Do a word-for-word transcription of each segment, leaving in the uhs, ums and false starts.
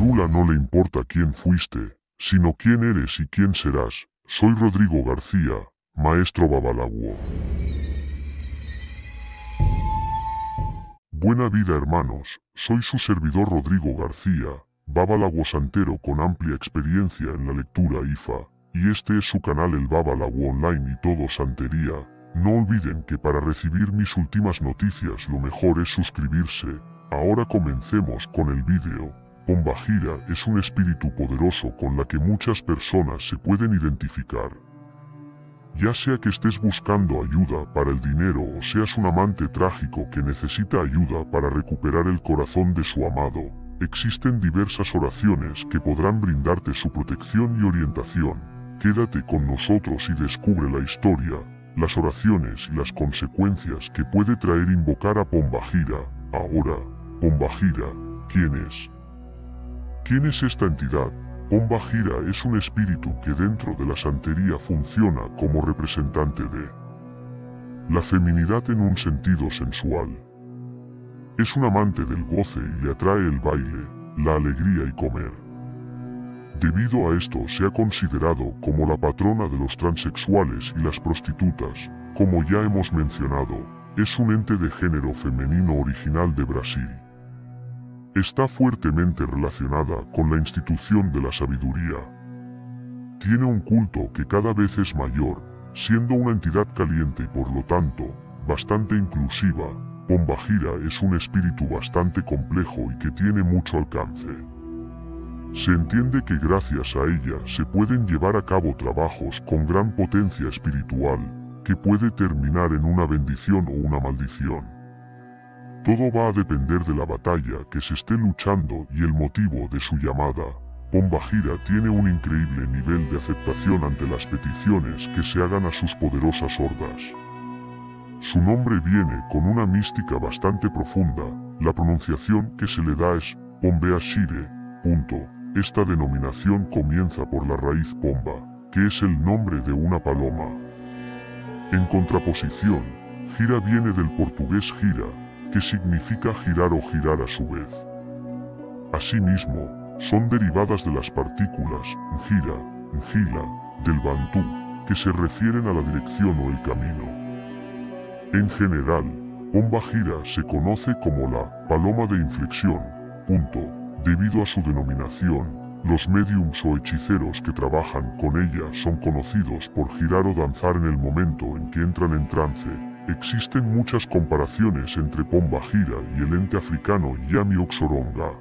Lula no le importa quién fuiste, sino quién eres y quién serás. Soy Rodrigo García, maestro Babalaguo. Buena vida, hermanos, soy su servidor Rodrigo García, Babalaguo santero con amplia experiencia en la lectura I F A, y este es su canal El Babalaguo Online y todo santería. No olviden que para recibir mis últimas noticias lo mejor es suscribirse. Ahora comencemos con el vídeo. Pombagira es un espíritu poderoso con la que muchas personas se pueden identificar. Ya sea que estés buscando ayuda para el dinero o seas un amante trágico que necesita ayuda para recuperar el corazón de su amado, existen diversas oraciones que podrán brindarte su protección y orientación. Quédate con nosotros y descubre la historia, las oraciones y las consecuencias que puede traer invocar a Pombagira. Ahora, Pombagira, ¿quién es? ¿Quién es esta entidad? Pombagira es un espíritu que dentro de la santería funciona como representante de la feminidad en un sentido sensual. Es un amante del goce y le atrae el baile, la alegría y comer. Debido a esto se ha considerado como la patrona de los transexuales y las prostitutas. Como ya hemos mencionado, es un ente de género femenino original de Brasil. Está fuertemente relacionada con la institución de la sabiduría. Tiene un culto que cada vez es mayor, siendo una entidad caliente y por lo tanto, bastante inclusiva. Pombagira es un espíritu bastante complejo y que tiene mucho alcance. Se entiende que gracias a ella se pueden llevar a cabo trabajos con gran potencia espiritual, que puede terminar en una bendición o una maldición. Todo va a depender de la batalla que se esté luchando y el motivo de su llamada. Pombagira tiene un increíble nivel de aceptación ante las peticiones que se hagan a sus poderosas hordas. Su nombre viene con una mística bastante profunda, la pronunciación que se le da es Pombeashire. Punto. Esta denominación comienza por la raíz pomba, que es el nombre de una paloma. En contraposición, gira viene del portugués gira, que significa girar o girar a su vez. Asimismo, son derivadas de las partículas gira, ngila, del bantú, que se refieren a la dirección o el camino. En general, Pombagira se conoce como la paloma de inflexión, punto, debido a su denominación. Los médiums o hechiceros que trabajan con ella son conocidos por girar o danzar en el momento en que entran en trance. Existen muchas comparaciones entre Pombagira y el ente africano Yami Oxoronga.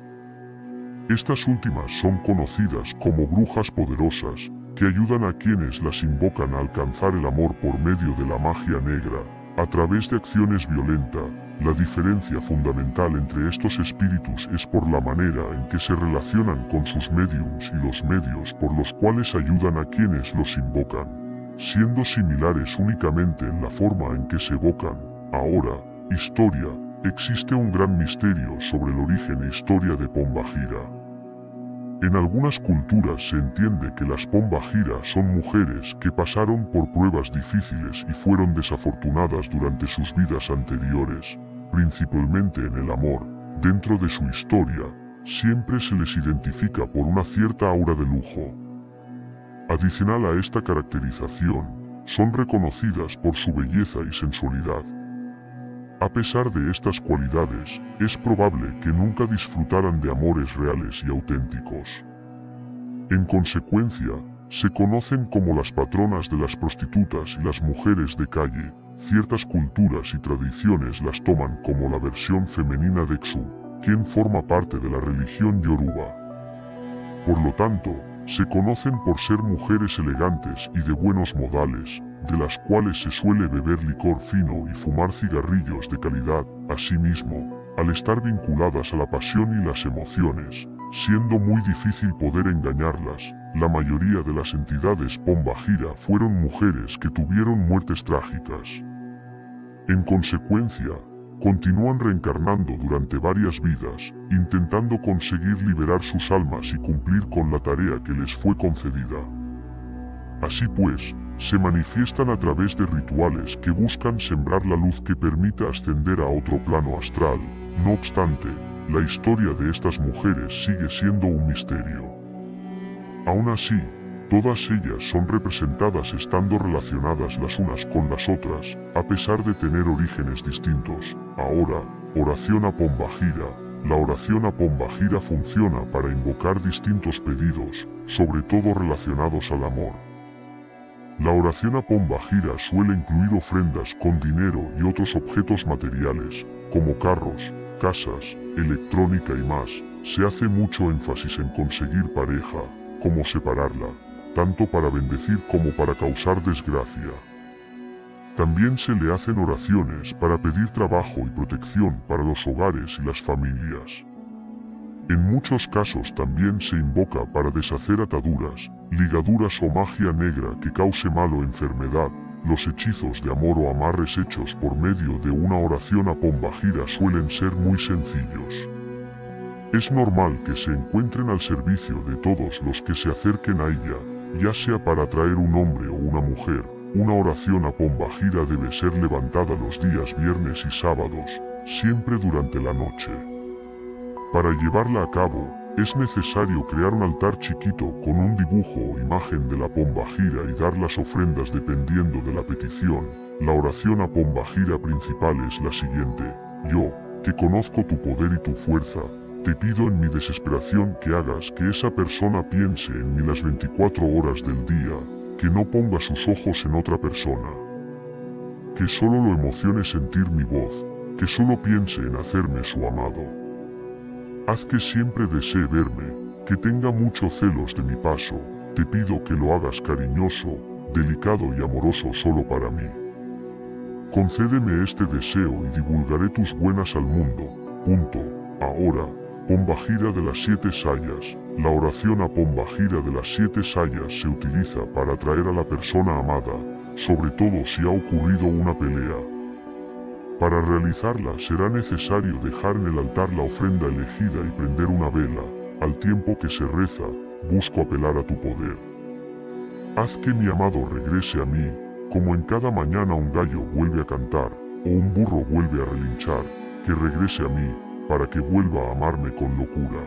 Estas últimas son conocidas como brujas poderosas, que ayudan a quienes las invocan a alcanzar el amor por medio de la magia negra, a través de acciones violentas. La diferencia fundamental entre estos espíritus es por la manera en que se relacionan con sus médiums y los medios por los cuales ayudan a quienes los invocan, siendo similares únicamente en la forma en que se evocan. Ahora, historia, existe un gran misterio sobre el origen e historia de Pombagira. En algunas culturas se entiende que las Pombagira son mujeres que pasaron por pruebas difíciles y fueron desafortunadas durante sus vidas anteriores, principalmente en el amor. Dentro de su historia, siempre se les identifica por una cierta aura de lujo. Adicional a esta caracterización, son reconocidas por su belleza y sensualidad. A pesar de estas cualidades, es probable que nunca disfrutaran de amores reales y auténticos. En consecuencia, se conocen como las patronas de las prostitutas y las mujeres de calle. Ciertas culturas y tradiciones las toman como la versión femenina de Exu, quien forma parte de la religión Yoruba. Por lo tanto, se conocen por ser mujeres elegantes y de buenos modales, de las cuales se suele beber licor fino y fumar cigarrillos de calidad. Asimismo, al estar vinculadas a la pasión y las emociones, siendo muy difícil poder engañarlas, la mayoría de las entidades Pombagira fueron mujeres que tuvieron muertes trágicas. En consecuencia, continúan reencarnando durante varias vidas, intentando conseguir liberar sus almas y cumplir con la tarea que les fue concedida. Así pues, se manifiestan a través de rituales que buscan sembrar la luz que permita ascender a otro plano astral. No obstante, la historia de estas mujeres sigue siendo un misterio. Aún así, todas ellas son representadas estando relacionadas las unas con las otras, a pesar de tener orígenes distintos. Ahora, oración a Pombagira. La oración a Pombagira funciona para invocar distintos pedidos, sobre todo relacionados al amor. La oración a Pombagira suele incluir ofrendas con dinero y otros objetos materiales, como carros, casas, electrónica y más. Se hace mucho énfasis en conseguir pareja, como separarla, tanto para bendecir como para causar desgracia. También se le hacen oraciones para pedir trabajo y protección para los hogares y las familias. En muchos casos también se invoca para deshacer ataduras, ligaduras o magia negra que cause mal o enfermedad. Los hechizos de amor o amarres hechos por medio de una oración a Pombagira suelen ser muy sencillos. Es normal que se encuentren al servicio de todos los que se acerquen a ella, ya sea para atraer un hombre o una mujer. Una oración a Pombagira debe ser levantada los días viernes y sábados, siempre durante la noche. Para llevarla a cabo, es necesario crear un altar chiquito con un dibujo o imagen de la Pombagira y dar las ofrendas dependiendo de la petición. La oración a Pombagira principal es la siguiente: yo, que conozco tu poder y tu fuerza, te pido en mi desesperación que hagas que esa persona piense en mí las veinticuatro horas del día, que no ponga sus ojos en otra persona, que solo lo emocione sentir mi voz, que solo piense en hacerme su amado. Haz que siempre desee verme, que tenga muchos celos de mi paso, te pido que lo hagas cariñoso, delicado y amoroso solo para mí. Concédeme este deseo y divulgaré tus buenas al mundo. Punto. Ahora, Pombagira de las siete sayas. La oración a Pombagira de las siete sayas se utiliza para atraer a la persona amada, sobre todo si ha ocurrido una pelea. Para realizarla será necesario dejar en el altar la ofrenda elegida y prender una vela. Al tiempo que se reza, busco apelar a tu poder. Haz que mi amado regrese a mí, como en cada mañana un gallo vuelve a cantar, o un burro vuelve a relinchar, que regrese a mí, para que vuelva a amarme con locura.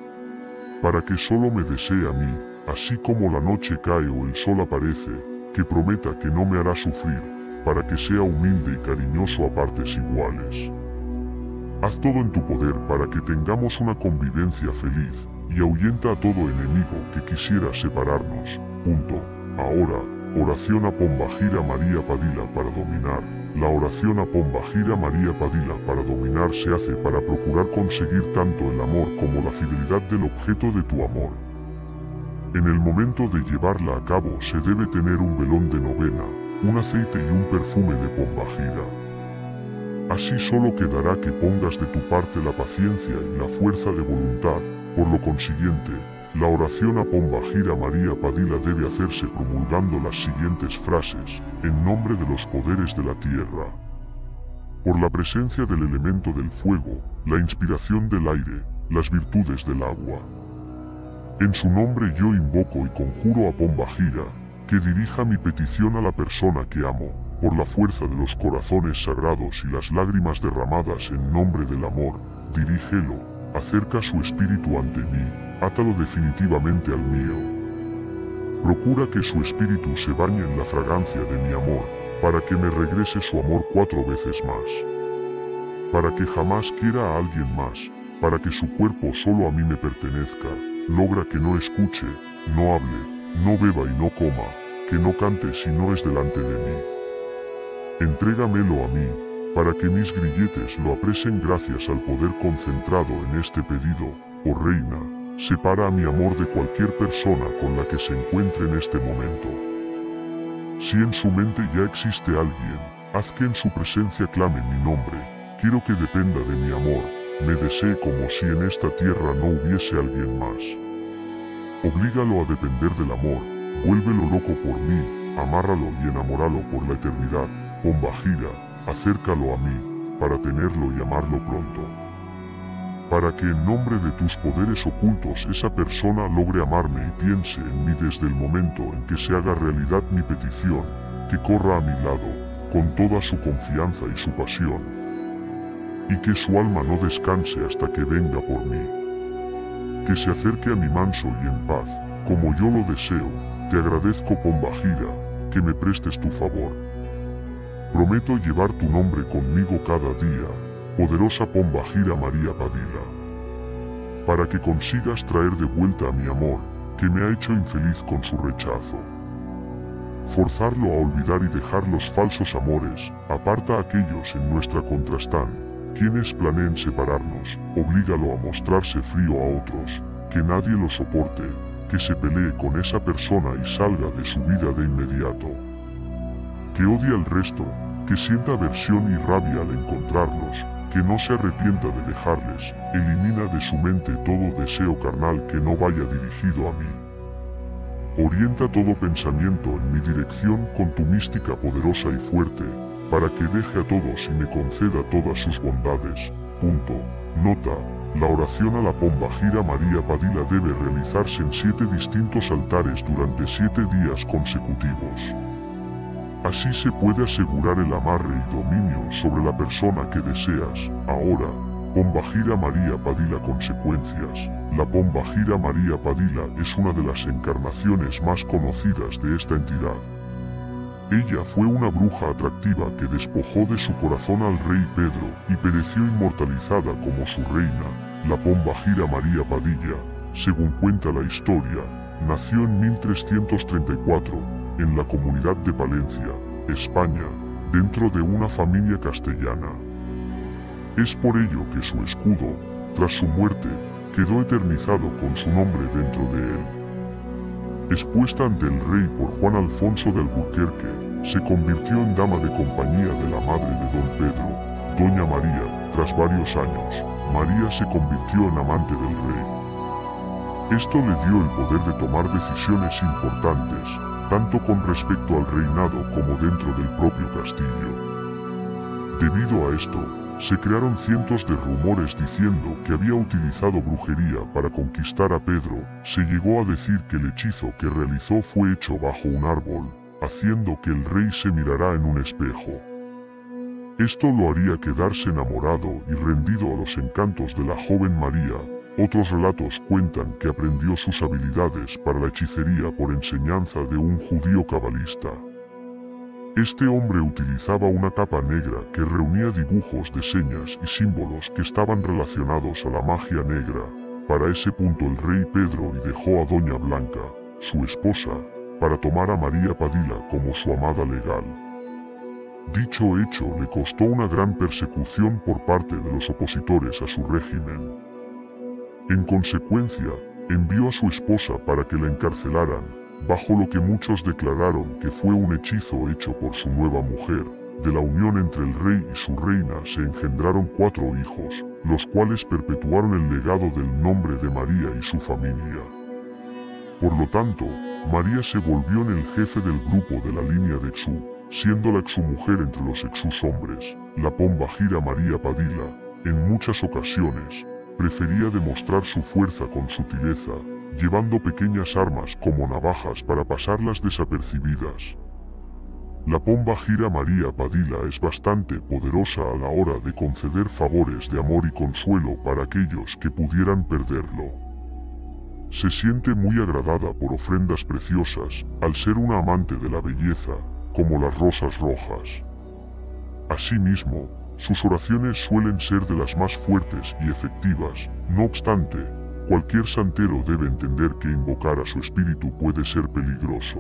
Para que solo me desee a mí, así como la noche cae o el sol aparece, que prometa que no me hará sufrir, para que sea humilde y cariñoso a partes iguales. Haz todo en tu poder para que tengamos una convivencia feliz, y ahuyenta a todo enemigo que quisiera separarnos. Punto. Ahora, oración a Pombagira María Padilla para dominar. La oración a Pombagira María Padilla para dominar se hace para procurar conseguir tanto el amor como la fidelidad del objeto de tu amor. En el momento de llevarla a cabo se debe tener un velón de novena, un aceite y un perfume de Pombagira. Así solo quedará que pongas de tu parte la paciencia y la fuerza de voluntad. Por lo consiguiente, la oración a Pombagira María Padilla debe hacerse promulgando las siguientes frases: en nombre de los poderes de la tierra, por la presencia del elemento del fuego, la inspiración del aire, las virtudes del agua. En su nombre yo invoco y conjuro a Pombagira, que dirija mi petición a la persona que amo, por la fuerza de los corazones sagrados y las lágrimas derramadas en nombre del amor, dirígelo, acerca su espíritu ante mí, átalo definitivamente al mío. Procura que su espíritu se bañe en la fragancia de mi amor, para que me regrese su amor cuatro veces más. Para que jamás quiera a alguien más, para que su cuerpo solo a mí me pertenezca, logra que no escuche, no hable, no beba y no coma, que no cante si no es delante de mí. Entrégamelo a mí, para que mis grilletes lo apresen gracias al poder concentrado en este pedido, oh reina. Separa a mi amor de cualquier persona con la que se encuentre en este momento. Si en su mente ya existe alguien, haz que en su presencia clame mi nombre. Quiero que dependa de mi amor, me desee como si en esta tierra no hubiese alguien más. Oblígalo a depender del amor, vuélvelo loco por mí, amárralo y enamóralo por la eternidad. Pombagira, acércalo a mí, para tenerlo y amarlo pronto. Para que en nombre de tus poderes ocultos esa persona logre amarme y piense en mí desde el momento en que se haga realidad mi petición, que corra a mi lado, con toda su confianza y su pasión. y que su alma no descanse hasta que venga por mí. Que se acerque a mí manso y en paz, como yo lo deseo. Te agradezco, Pombagira, que me prestes tu favor. Prometo llevar tu nombre conmigo cada día, poderosa Pombagira María Padilla, para que consigas traer de vuelta a mi amor, que me ha hecho infeliz con su rechazo. Forzarlo a olvidar y dejar los falsos amores, aparta a aquellos en nuestra contra están, quienes planeen separarnos, oblígalo a mostrarse frío a otros, que nadie lo soporte, que se pelee con esa persona y salga de su vida de inmediato. Que odie al resto, que sienta aversión y rabia al encontrarlos, que no se arrepienta de dejarles, elimina de su mente todo deseo carnal que no vaya dirigido a mí. Orienta todo pensamiento en mi dirección con tu mística poderosa y fuerte, para que deje a todos y me conceda todas sus bondades. Punto. Nota. La oración a la Pombagira María Padilla debe realizarse en siete distintos altares durante siete días consecutivos. Así se puede asegurar el amarre y dominio sobre la persona que deseas. Ahora, Pombagira María Padilla. Consecuencias. La Pombagira María Padilla es una de las encarnaciones más conocidas de esta entidad. Ella fue una bruja atractiva que despojó de su corazón al rey Pedro y pereció inmortalizada como su reina. La Pombagira María Padilla, según cuenta la historia, nació en mil trescientos treinta y cuatro, en la comunidad de Palencia, España, dentro de una familia castellana. Es por ello que su escudo, tras su muerte, quedó eternizado con su nombre dentro de él. Expuesta ante el rey por Juan Alfonso de Alburquerque, se convirtió en dama de compañía de la madre de don Pedro, doña María. Tras varios años, María se convirtió en amante del rey. Esto le dio el poder de tomar decisiones importantes, tanto con respecto al reinado como dentro del propio castillo. Debido a esto, se crearon cientos de rumores diciendo que había utilizado brujería para conquistar a Pedro. Se llegó a decir que el hechizo que realizó fue hecho bajo un árbol, haciendo que el rey se mirara en un espejo. Esto lo haría quedarse enamorado y rendido a los encantos de la joven María. Otros relatos cuentan que aprendió sus habilidades para la hechicería por enseñanza de un judío cabalista. Este hombre utilizaba una capa negra que reunía dibujos de señas y símbolos que estaban relacionados a la magia negra. Para ese punto el rey Pedro y dejó a doña Blanca, su esposa, para tomar a María Padilla como su amada legal. Dicho hecho le costó una gran persecución por parte de los opositores a su régimen. En consecuencia, envió a su esposa para que la encarcelaran, bajo lo que muchos declararon que fue un hechizo hecho por su nueva mujer. De la unión entre el rey y su reina se engendraron cuatro hijos, los cuales perpetuaron el legado del nombre de María y su familia. Por lo tanto, María se volvió en el jefe del grupo de la línea de Exú, siendo la exumujer entre los Exús hombres. La Pombagira María Padilla, en muchas ocasiones, prefería demostrar su fuerza con sutileza, llevando pequeñas armas como navajas para pasarlas desapercibidas. La Pombagira María Padilla es bastante poderosa a la hora de conceder favores de amor y consuelo para aquellos que pudieran perderlo. Se siente muy agradada por ofrendas preciosas, al ser una amante de la belleza, como las rosas rojas. Asimismo, sus oraciones suelen ser de las más fuertes y efectivas. No obstante, cualquier santero debe entender que invocar a su espíritu puede ser peligroso.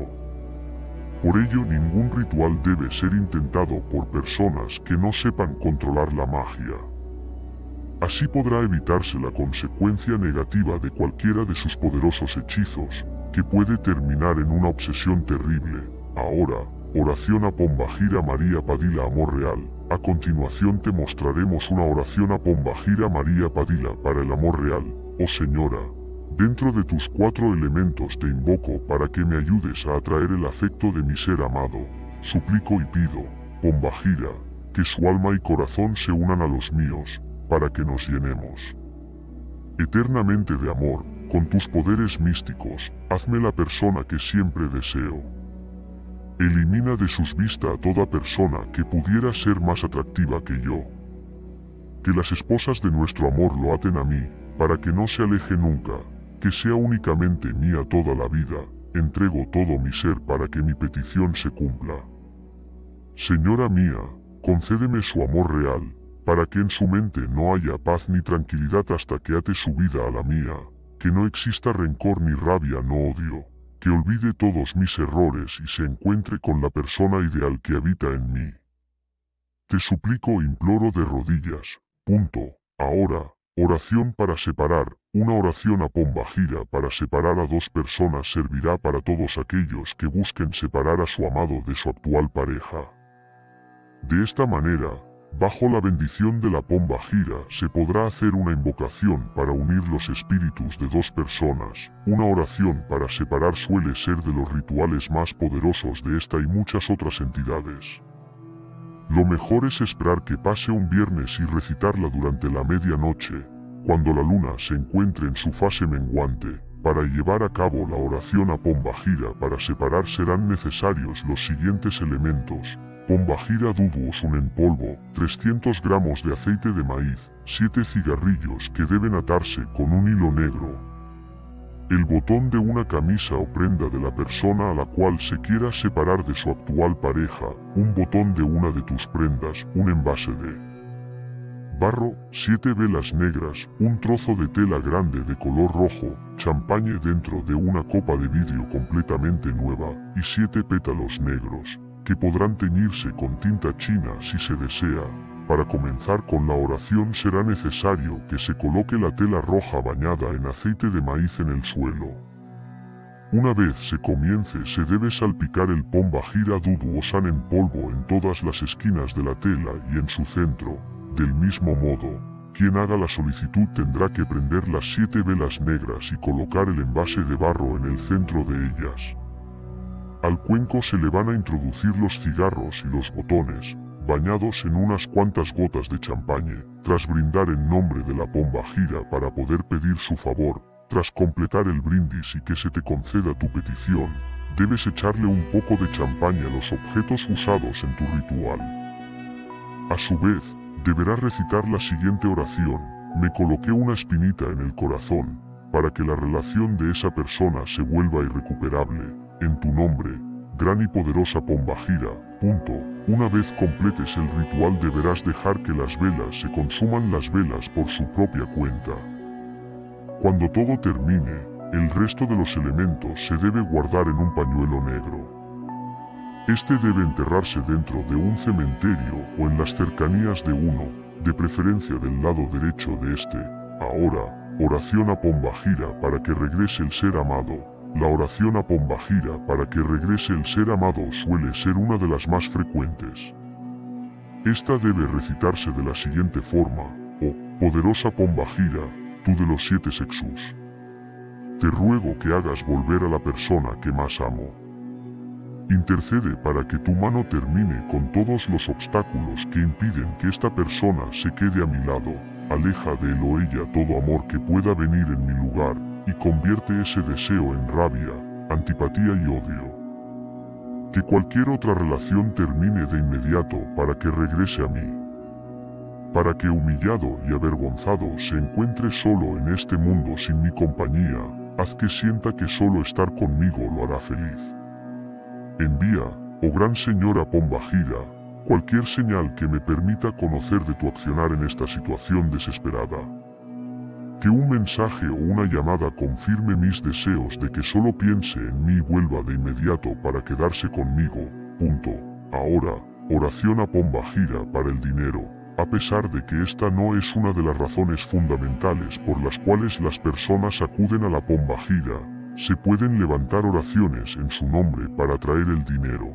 Por ello, ningún ritual debe ser intentado por personas que no sepan controlar la magia. Así podrá evitarse la consecuencia negativa de cualquiera de sus poderosos hechizos, que puede terminar en una obsesión terrible. Ahora, oración a Pombagira María Padilla Amor Real. A continuación te mostraremos una oración a Pombagira María Padilla para el amor real. Oh Señora, dentro de tus cuatro elementos te invoco para que me ayudes a atraer el afecto de mi ser amado. Suplico y pido, Pombagira, que su alma y corazón se unan a los míos, para que nos llenemos eternamente de amor. Con tus poderes místicos, hazme la persona que siempre deseo. Elimina de sus vistas a toda persona que pudiera ser más atractiva que yo. Que las esposas de nuestro amor lo aten a mí, para que no se aleje nunca, que sea únicamente mía toda la vida, entrego todo mi ser para que mi petición se cumpla. Señora mía, concédeme su amor real, para que en su mente no haya paz ni tranquilidad hasta que ate su vida a la mía, que no exista rencor ni rabia, no odio, que olvide todos mis errores y se encuentre con la persona ideal que habita en mí. Te suplico e imploro de rodillas. Punto. Ahora, oración para separar. Una oración a Pombagira para separar a dos personas servirá para todos aquellos que busquen separar a su amado de su actual pareja. De esta manera, bajo la bendición de la Pombagira se podrá hacer una invocación para unir los espíritus de dos personas. Una oración para separar suele ser de los rituales más poderosos de esta y muchas otras entidades. Lo mejor es esperar que pase un viernes y recitarla durante la medianoche, cuando la luna se encuentre en su fase menguante. Para llevar a cabo la oración a Pombagira para separar serán necesarios los siguientes elementos. Pombagira duduosun en polvo, trescientos gramos de aceite de maíz, siete cigarrillos que deben atarse con un hilo negro. El botón de una camisa o prenda de la persona a la cual se quiera separar de su actual pareja, un botón de una de tus prendas, un envase de barro, siete velas negras, un trozo de tela grande de color rojo, champaña dentro de una copa de vidrio completamente nueva, y siete pétalos negros, que podrán teñirse con tinta china si se desea. Para comenzar con la oración será necesario que se coloque la tela roja bañada en aceite de maíz en el suelo. Una vez se comience se debe salpicar el Pombagira duduosan en polvo en todas las esquinas de la tela y en su centro. Del mismo modo, quien haga la solicitud tendrá que prender las siete velas negras y colocar el envase de barro en el centro de ellas. Al cuenco se le van a introducir los cigarros y los botones, bañados en unas cuantas gotas de champaña. Tras brindar en nombre de la Pombagira para poder pedir su favor, tras completar el brindis y que se te conceda tu petición, debes echarle un poco de champaña a los objetos usados en tu ritual. A su vez, deberás recitar la siguiente oración: me coloqué una espinita en el corazón, para que la relación de esa persona se vuelva irrecuperable, en tu nombre, gran y poderosa Pombagira. Punto. Una vez completes el ritual deberás dejar que las velas se consuman las velas por su propia cuenta. Cuando todo termine, el resto de los elementos se debe guardar en un pañuelo negro. Este debe enterrarse dentro de un cementerio o en las cercanías de uno, de preferencia del lado derecho de este. Ahora, oración a Pombagira para que regrese el ser amado. La oración a Pombagira para que regrese el ser amado suele ser una de las más frecuentes. Esta debe recitarse de la siguiente forma: oh, poderosa Pombagira, tú de los siete sexos, te ruego que hagas volver a la persona que más amo. Intercede para que tu mano termine con todos los obstáculos que impiden que esta persona se quede a mi lado. Aleja de él o ella todo amor que pueda venir en mi lugar, y convierte ese deseo en rabia, antipatía y odio. Que cualquier otra relación termine de inmediato para que regrese a mí. Para que humillado y avergonzado se encuentre solo en este mundo sin mi compañía, haz que sienta que solo estar conmigo lo hará feliz. Envía, oh gran señora Pombagira, cualquier señal que me permita conocer de tu accionar en esta situación desesperada. Que un mensaje o una llamada confirme mis deseos de que solo piense en mí y vuelva de inmediato para quedarse conmigo. Punto. Ahora, oración a Pombagira para el dinero. A pesar de que esta no es una de las razones fundamentales por las cuales las personas acuden a la Pombagira, se pueden levantar oraciones en su nombre para atraer el dinero.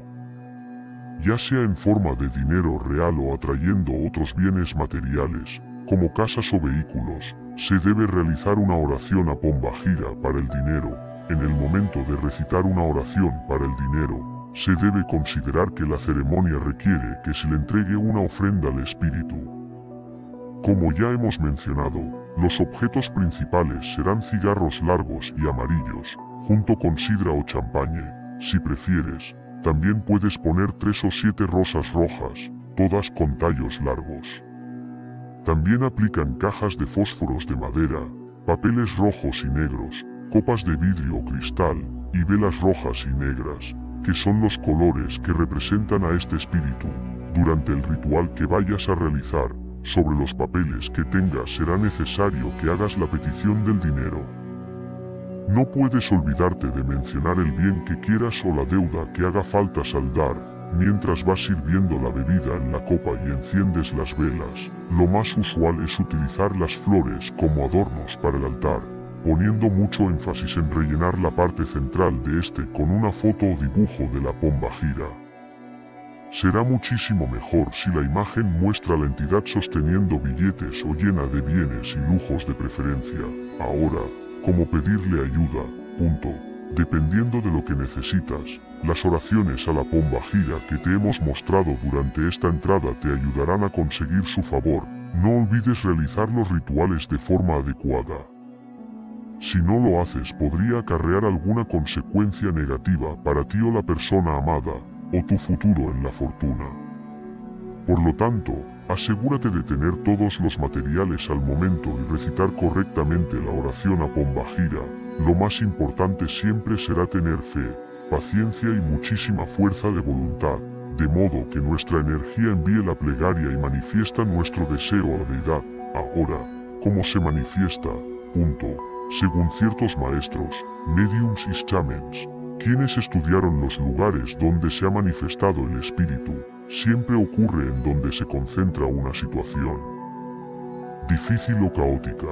Ya sea en forma de dinero real o atrayendo otros bienes materiales, como casas o vehículos, se debe realizar una oración a Pombagira para el dinero. En el momento de recitar una oración para el dinero, se debe considerar que la ceremonia requiere que se le entregue una ofrenda al espíritu. Como ya hemos mencionado, los objetos principales serán cigarros largos y amarillos, junto con sidra o champaña. Si prefieres, también puedes poner tres o siete rosas rojas, todas con tallos largos. También aplican cajas de fósforos de madera, papeles rojos y negros, copas de vidrio o cristal, y velas rojas y negras, que son los colores que representan a este espíritu. Durante el ritual que vayas a realizar, sobre los papeles que tengas será necesario que hagas la petición del dinero. No puedes olvidarte de mencionar el bien que quieras o la deuda que haga falta saldar, mientras vas sirviendo la bebida en la copa y enciendes las velas. Lo más usual es utilizar las flores como adornos para el altar, poniendo mucho énfasis en rellenar la parte central de este con una foto o dibujo de la Pombagira. Será muchísimo mejor si la imagen muestra a la entidad sosteniendo billetes o llena de bienes y lujos de preferencia. Ahora, ¿cómo pedirle ayuda? Punto. Dependiendo de lo que necesitas, las oraciones a la Pombagira que te hemos mostrado durante esta entrada te ayudarán a conseguir su favor. No olvides realizar los rituales de forma adecuada. Si no lo haces, podría acarrear alguna consecuencia negativa para ti o la persona amada, o tu futuro en la fortuna. Por lo tanto, asegúrate de tener todos los materiales al momento y recitar correctamente la oración a Pombagira. Lo más importante siempre será tener fe, paciencia y muchísima fuerza de voluntad, de modo que nuestra energía envíe la plegaria y manifiesta nuestro deseo a la deidad. Ahora, ¿cómo se manifiesta? Punto. Según ciertos maestros, mediums y chamans, quienes estudiaron los lugares donde se ha manifestado el espíritu, siempre ocurre en donde se concentra una situación difícil o caótica.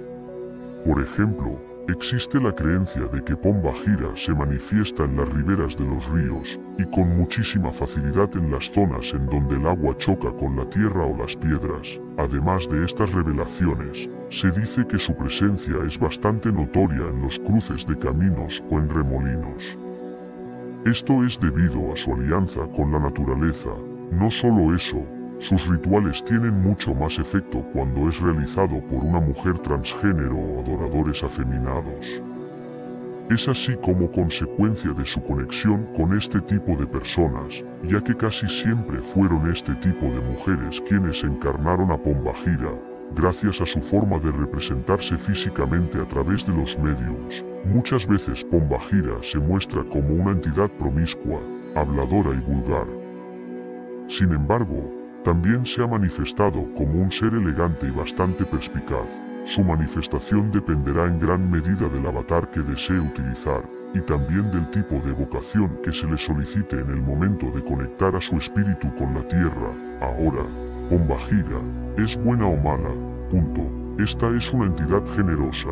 Por ejemplo, existe la creencia de que Pombagira se manifiesta en las riberas de los ríos, y con muchísima facilidad en las zonas en donde el agua choca con la tierra o las piedras. Además de estas revelaciones, se dice que su presencia es bastante notoria en los cruces de caminos o en remolinos. Esto es debido a su alianza con la naturaleza. No solo eso, sus rituales tienen mucho más efecto cuando es realizado por una mujer transgénero o adoradores afeminados. Es así como consecuencia de su conexión con este tipo de personas, ya que casi siempre fueron este tipo de mujeres quienes encarnaron a Pombagira, gracias a su forma de representarse físicamente a través de los medios. Muchas veces Pombagira se muestra como una entidad promiscua, habladora y vulgar. Sin embargo, también se ha manifestado como un ser elegante y bastante perspicaz. Su manifestación dependerá en gran medida del avatar que desee utilizar, y también del tipo de evocación que se le solicite en el momento de conectar a su espíritu con la tierra. Ahora, Pombagira, ¿es buena o mala? Punto. Esta es una entidad generosa.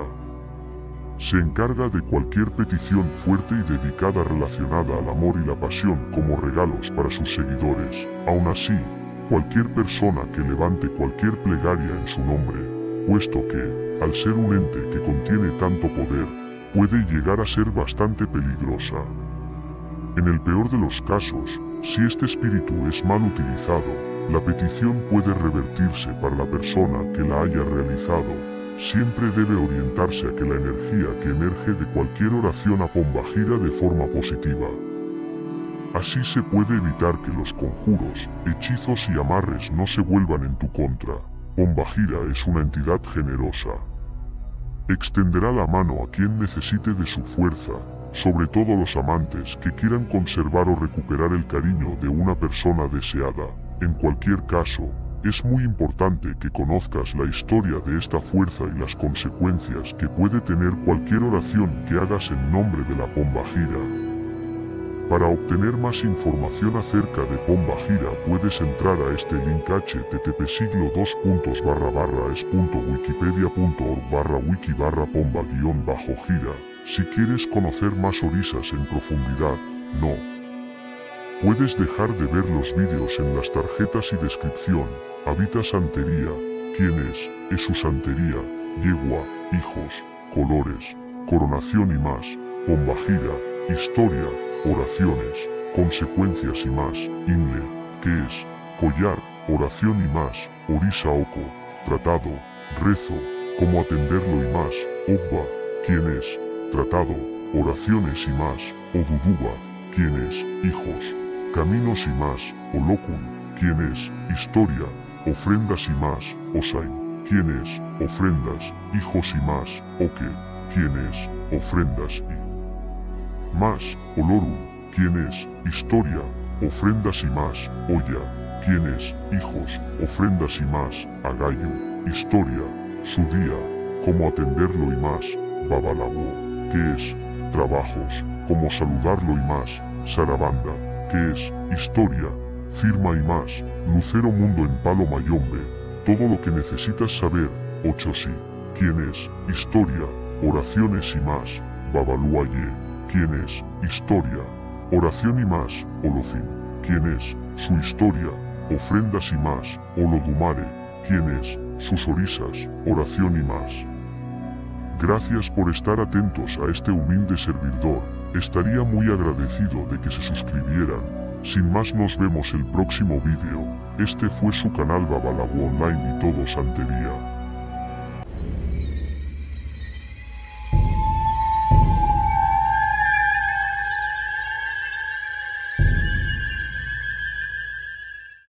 Se encarga de cualquier petición fuerte y dedicada relacionada al amor y la pasión como regalos para sus seguidores. Aún así, cualquier persona que levante cualquier plegaria en su nombre, puesto que, al ser un ente que contiene tanto poder, puede llegar a ser bastante peligrosa. En el peor de los casos, si este espíritu es mal utilizado, la petición puede revertirse para la persona que la haya realizado. Siempre debe orientarse a que la energía que emerge de cualquier oración a Pombagira de forma positiva. Así se puede evitar que los conjuros, hechizos y amarres no se vuelvan en tu contra. Pombagira es una entidad generosa. Extenderá la mano a quien necesite de su fuerza, sobre todo los amantes que quieran conservar o recuperar el cariño de una persona deseada. En cualquier caso, es muy importante que conozcas la historia de esta fuerza y las consecuencias que puede tener cualquier oración que hagas en nombre de la Pombagira. Para obtener más información acerca de Pombagira puedes entrar a este link h t t p siglo dos puntos barra barra es punto wikipedia punto org barra wiki barra pomba guión bajo gira. Si quieres conocer más orisas en profundidad, no puedes dejar de ver los vídeos en las tarjetas y descripción. Habita santería, quién es, es su santería, yegua, hijos, colores, coronación y más, Pombagira, historia, oraciones, consecuencias y más, inle, ¿qué es? Collar, oración y más, orisa oko, tratado, rezo, cómo atenderlo y más, obba, ¿quién es? Tratado, oraciones y más, oduduba, ¿quién es? Hijos, caminos y más, olokun, ¿quién es? Historia, ofrendas y más, Osain, ¿quién es? Ofrendas, hijos y más, Oke, ¿quién es? Ofrendas y más, Olorun, ¿quién es? Historia, ofrendas y más, Oya, ¿quién es? Hijos, ofrendas y más, Agayu, historia, su día, cómo atenderlo y más, Babalawo, ¿qué es? Trabajos, cómo saludarlo y más, Sarabanda, ¿qué es? Historia, firma y más, Lucero Mundo en Palo Mayombe, todo lo que necesitas saber, Ochosi, ¿quién es? Historia, oraciones y más, Babaluaye, ¿quién es? Historia, oración y más, Olocin, ¿quién es? Su historia, ofrendas y más, Olodumare, ¿quién es? Sus orisas, oración y más. Gracias por estar atentos a este humilde servidor, estaría muy agradecido de que se suscribieran. Sin más, nos vemos el próximo vídeo. Este fue su canal Babalawo Online y todo santería.